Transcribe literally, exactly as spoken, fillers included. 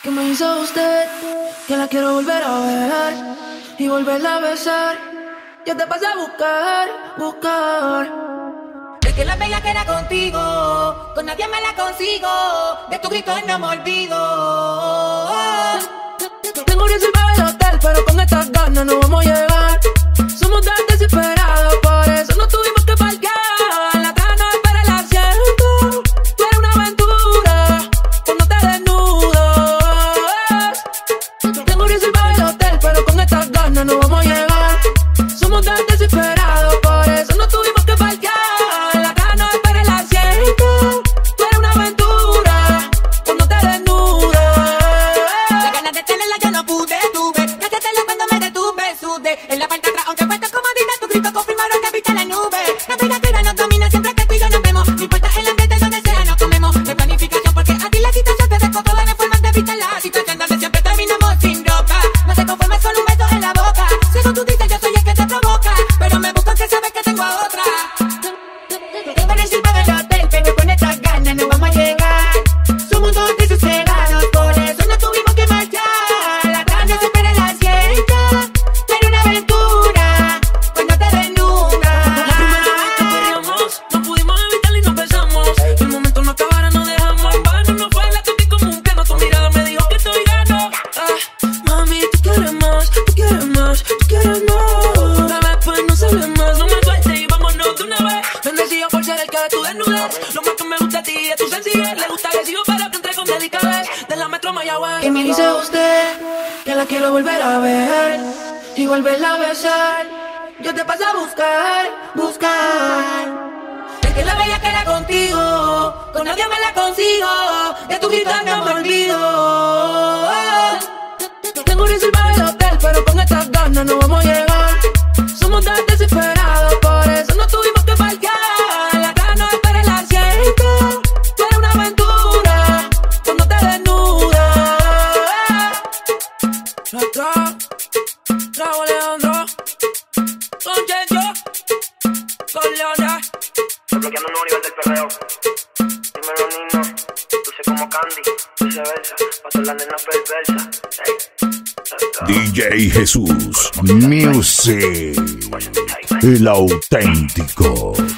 ¿Qué me hizo usted? Que la quiero volver a ver y volverla a besar. Yo te pasé a buscar, buscar. Es que la bella que era contigo, con nadie me la consigo. De tu grito no me olvido. Tengo un reservado el hotel, pero con estas ganas no vamos a llegar. Somos tan desesperados, por eso no tuvimos que parquear. La caja no espera el asiento. Tú eres una aventura cuando te desnudas. Tengo un reservado el hotel, pero con estas ganas no vamos a llegar. Somos tan desesperados, por eso no tuvimos que parquear. La caja no espera el asiento. Tú eres una aventura cuando te desnudas. La ganas de tenerla yo no pude, tuve que tenerla cuando me detuve, sudé. En la parte de atrás, aunque puesto comodina, tu grito confirmaron que viste la nube. La temperatura nos domina siempre que tú y yo nos vemos. No importa el ambiente donde sea, nos comemos. De planificación porque a ti la situación te dejó todas las formas de evitar la situación donde siempre terminamos sin ropa. No se conforme con un beso en la boca. Si eso tú dices, yo soy el que te provoca. Pero me busco que sabes que tengo a otra. Tengo el reservado del hotel, pero con estas ganas no vamos a llegar. Somos dos desesperados, por eso no tuvimos que marchar. La tarde se espera el asiento. Era una aventura cuando te desnudas. La primera vez que corríamos, no pudimos evitarlo y nos besamos. El momento no acabara, no dejamos en vano. No fue la toqué como un piano, tu mirada me dijo que estoy gano. Ah, mami, tú quieres más, tú quieres más, tú quieres más. Bebé, pues no se ve más, no me sueltes y vámonos de una vez. Bendecido por ser el que de tu desnudez. Lo más que me gusta a ti es tu sencillez. Le gusta agresivo, pero que entre con delicadez. De la Metro Mayagüez. ¿Qué me dice usted? Que la quiero volver a ver y volverla a besar. Yo te paso a buscar, buscar. Es que la bella que era contigo, con nadie me la consigo. De tu grito no me olvido. Tengo un reservado el hotel, pero con estas ganas no vamos a llegar. Somos tan desesperados, por eso no tuvimos que parquear. La caja no espera el asiento. Tú eres una aventura cuando te desnudas. Tra, trago Alejandro, con Yenjo, con Leona. Desbloqueando un nuevo nivel del perreo. Dímelo, Nino. Dulce como Candy, viceversa. Paso la nena perversa. Hey. D J Jesús Music, el auténtico.